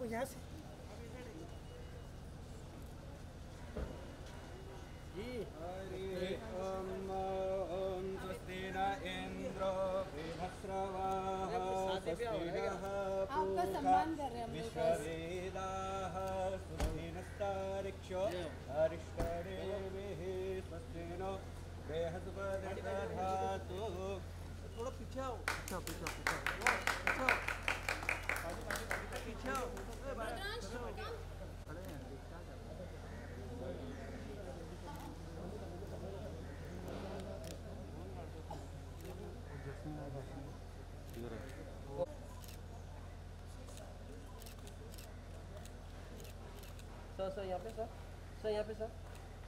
यहाँ से स्वस्ति न इंद्रो बृहस्रवाः स्वस्ति नः पूषा विश्ववेदाः स्वस्ति नस्तार्क्ष्यो अरिष्टनेमिः स्वस्ति नो बृहस्पतिर्दधातु। थोड़ा पीछे आओ, पीछे आओ। सर यहाँ पे सर यहाँ पे सर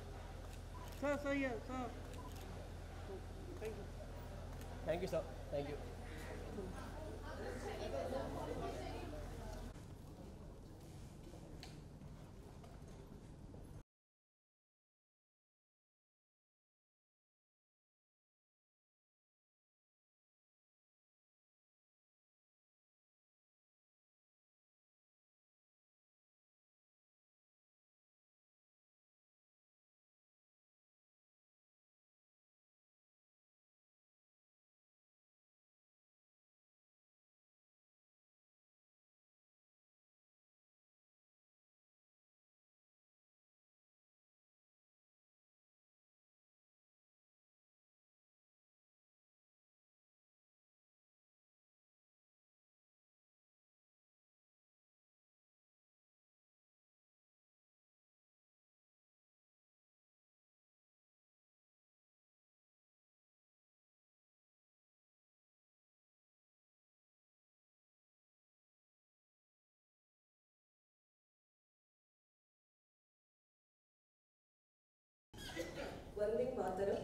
ये sir thank you sir thank you. Vande Mataram.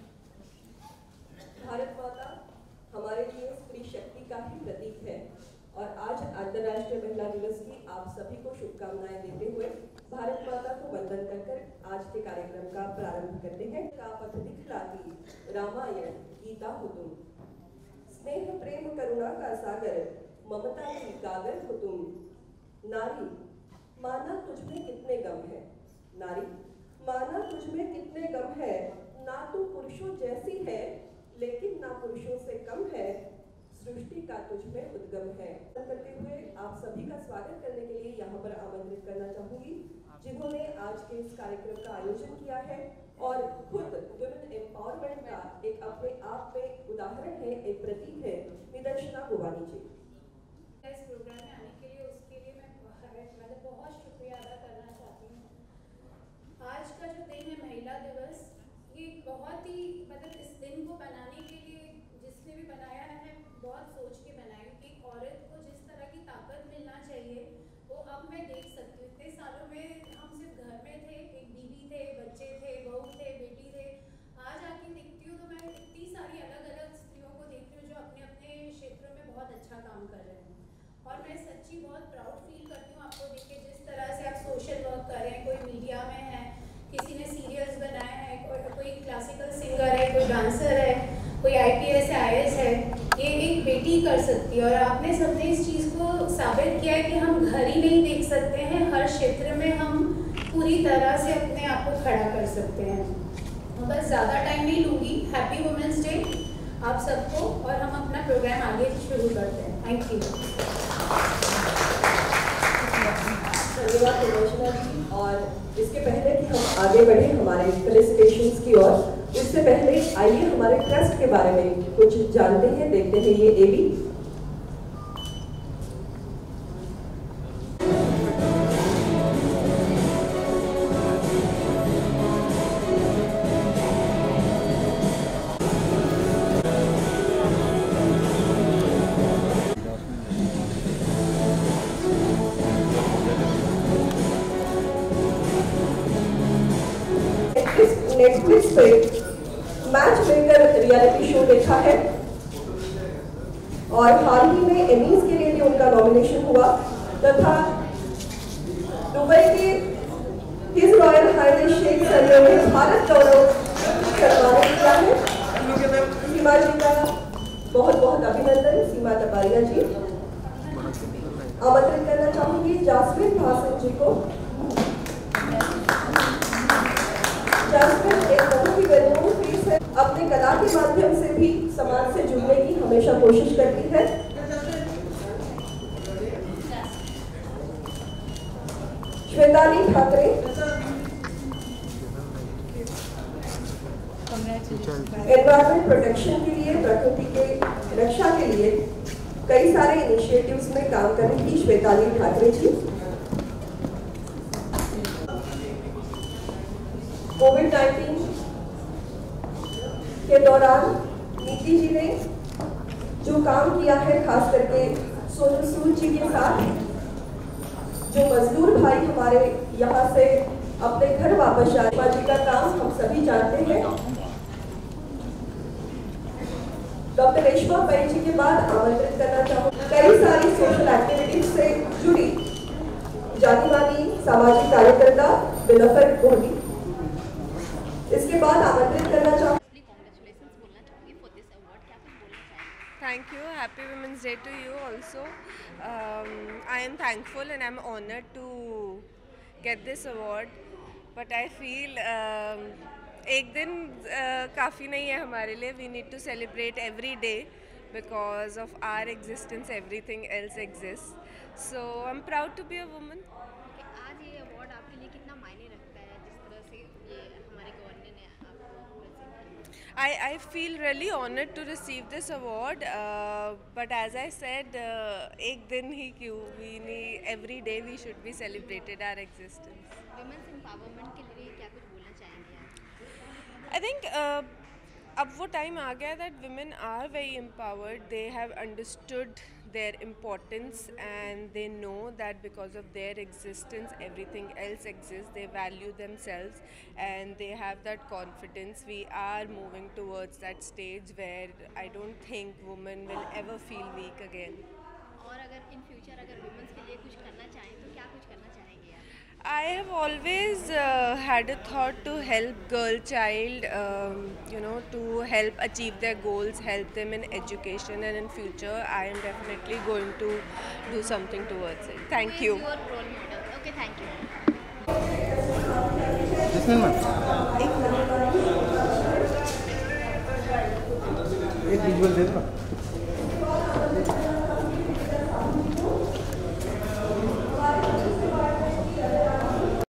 Bharat Mata हमारे लिए स्त्री शक्ति का ही प्रतीक है और आज अंतर्राष्ट्रीय महिला दिवस की आप सभी को शुभकामनाएं देते हुए भारत माता को वंदन कर आज के कार्यक्रम का प्रारंभ करते हैं। का पथ दिखलाती रामायण गीता हो तुम, स्नेह प्रेम करुणा का सागर ममता की गागर हो तुम। नारी माना तुझमें कितने गम है, नारी माना तुझमें कितने गम है, ना तू पुरुषों जैसी है लेकिन ना पुरुषों से कम है, सृष्टि का तुझमें उद्गम है। करते हुए आप सभी का स्वागत करने के लिए यहाँ पर आमंत्रित करना चाहूंगी जिन्होंने आज के इस कार्यक्रम का आयोजन किया है और खुद वुमेन एम्पावरमेंट का एक अपने आप में उदाहरण है, एक प्रतीक है, निदर्शना गोवानी जी। इस प्रोग्राम में आने के लिए उसके लिए मैं बहुत शुक्रिया अदा करना चाहती हूँ। आज का जो दिन है महिला दिवस, ये बहुत ही इस दिन को बनाने के लिए जिसने भी बनाया है बहुत सोच के बनाई कि औरत को जिस तरह की ताकत मिलना चाहिए वो अब मैं देख सकती हूँ। इतने सालों में हम सिर्फ घर में थे, एक बीवी थे, बच्चे थे, बहू थे, बेटी थे। आज आके देखती हूँ तो मैं इतनी सारी अलग अलग स्त्रियों को देखती हूँ जो अपने अपने क्षेत्रों में बहुत अच्छा काम कर रहे हैं और मैं सच्ची बहुत प्राउड फील करती हूँ आपको देख के। जिस तरह से आप सोशल वर्क कर रहे हैं, कोई मीडिया में है, किसी ने सीरियल्स बनाए हैं, कोई क्लासिकल सिंगर है, कोई डांसर है, कोई IPS है, IAS है, ये एक बेटी कर सकती है। और आपने सबने इस चीज़ को साबित किया है कि हम घर ही नहीं देख सकते हैं, हर क्षेत्र में हम पूरी तरह से अपने आप को खड़ा कर सकते हैं। तो बस ज़्यादा टाइम नहीं लूँगी। हैप्पी वुमेंस डे आप सबको और हम अपना प्रोग्राम आगे शुरू करते हैं। Thank you. धन्यवाद प्रदर्शना जी। और इसके पहले कि हम आगे बढ़े हमारे फेलिसिटेशंस की ओर, उससे पहले आइए हमारे ट्रस्ट के बारे में कुछ जानते हैं, देखते हैं ये एबी। नेटफ्लिक्स पे मैच मेकर रियलिटी शो देखा है और हाल ही में एमीज के लिए भी उनका नॉमिनेशन हुआ तथा दुबई के हिज रॉयल हाइनेस शेख सरने में भारत गौरव सम्मानित किया है। सीमा जी का बहुत बहुत अभिनंदन। सीमा तपारिया जी। आमंत्रित करना चाहूंगी जासमिन भासन जी को। जासमिन एक बहुत ही वेलनोन फेस है, अपने कला के माध्यम से भी समाज से जुड़ने की हमेशा कोशिश करती है। श्वेताली ठाकरे एनवायरमेंट प्रोटेक्शन के लिए, प्रकृति के रक्षा के लिए कई सारे इनिशिएटिव्स में काम कर रही थी श्वेताली ठाकरे जी। कोविड-19 के दौरान नीति जी ने जो काम किया है, खास करके सोनू सूद जी के साथ, जो मजदूर भाई हमारे यहाँ से अपने घर वापस जाने जी का काम हम सभी जानते हैं। डॉक्टर रेशमा पै जी के बाद आमंत्रित करना चाहूँगी कई सारी सोशल एक्टिविटीज से जुड़ी जानी मानी सामाजिक कार्यकर्ता बिलफर कोहली। इसके बाद आमंत्रित करना चाहूँगी। Thank you. Happy Women's Day to you also. I am thankful and I am honored to get this award. But I feel एक दिन काफ़ी नहीं है हमारे लिए. We need to celebrate every day because of our existence. Everything else exists. So I'm proud to be a woman. आज ये award आपके लिए कितना मायने रखता है, जिस तरह से ये हमारे गवर्नर ने आपको प्रेजेंट किया? I feel really honored to receive this award, but as I said, एक दिन ही क्यों, every day we should be celebrated our existence. Women's empowerment के लिए क्या कुछ बोलना चाहेंगे आप? I think अब वो टाइम आ गया that women are very empowered. They have understood their importance and they know that because of their existence everything else exists. They value themselves and they have that confidence. We are moving towards that stage where I don't think women will ever feel weak again. और अगर in future अगर women's के लिए कुछ करना चाहें तो क्या कुछ करना चाहेंगे आप? I have always had a thought to help girl child, to help achieve their goals, help them in education, and in future I am definitely going to do something towards it. Thank you. Who is your role model? Okay, thank you. एक visual दे दो।